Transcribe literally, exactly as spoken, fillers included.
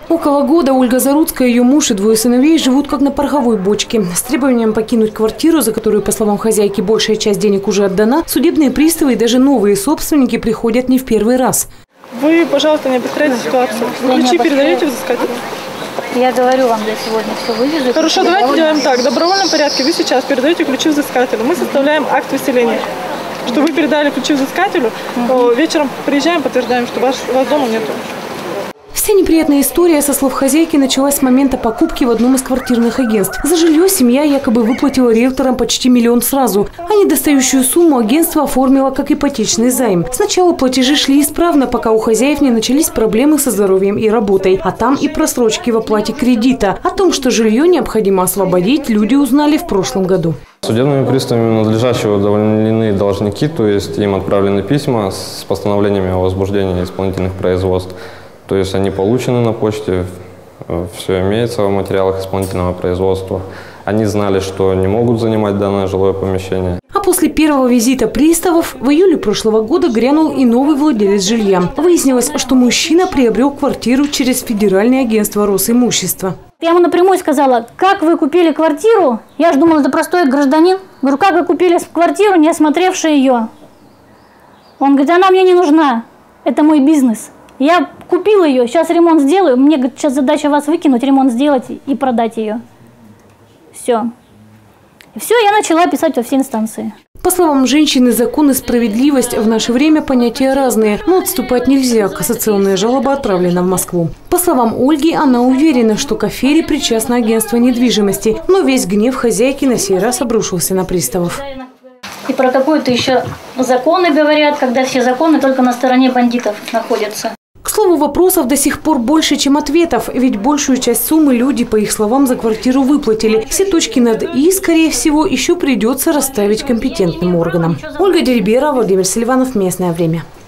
Около года Ольга Заруцкая, ее муж и двое сыновей живут как на пороховой бочке. С требованием покинуть квартиру, за которую, по словам хозяйки, большая часть денег уже отдана, судебные приставы и даже новые собственники приходят не в первый раз. Вы, пожалуйста, не обостряйте ситуацию. Вы ключи передаете взыскателю? Я говорю вам, я сегодня все вывезу. Хорошо, давайте делаем так. В добровольном порядке вы сейчас передаете ключи взыскателю. Мы составляем акт выселения, что вы передали ключи взыскателю. Угу. Вечером приезжаем, подтверждаем, что ваш, вас дома нету. Вся неприятная история, со слов хозяйки, началась с момента покупки в одном из квартирных агентств. За жилье семья якобы выплатила риэлторам почти миллион сразу, а недостающую сумму агентство оформило как ипотечный займ. Сначала платежи шли исправно, пока у хозяев не начались проблемы со здоровьем и работой, а там и просрочки в оплате кредита. О том, что жилье необходимо освободить, люди узнали в прошлом году. Судебными приставами надлежаще удовлетворены должники, то есть им отправлены письма с постановлениями о возбуждении исполнительных производств. То есть они получены на почте, все имеется в материалах исполнительного производства. Они знали, что не могут занимать данное жилое помещение. А после первого визита приставов в июле прошлого года грянул и новый владелец жилья. Выяснилось, что мужчина приобрел квартиру через Федеральное агентство Росимущества. Я ему напрямую сказала: как вы купили квартиру? Я же думала, это простой гражданин. Говорю, как вы купили квартиру, не осмотревши ее? Он говорит, она мне не нужна, это мой бизнес. Я купила ее, сейчас ремонт сделаю. Мне, говорит, сейчас задача вас выкинуть, ремонт сделать и продать ее. Все. И все, я начала писать во все инстанции. По словам женщины, закон и справедливость в наше время понятия разные, но отступать нельзя. Кассационная жалоба отправлена в Москву. По словам Ольги, она уверена, что к афере причастно агентство недвижимости, но весь гнев хозяйки на сей раз обрушился на приставов. И про какой-то еще законы говорят, когда все законы только на стороне бандитов находятся. К слову, вопросов до сих пор больше, чем ответов, ведь большую часть суммы люди, по их словам, за квартиру выплатили. Все точки над «и», скорее всего, еще придется расставить компетентным органам. Ольга Дерибера, Владимир Селиванов. Местное время.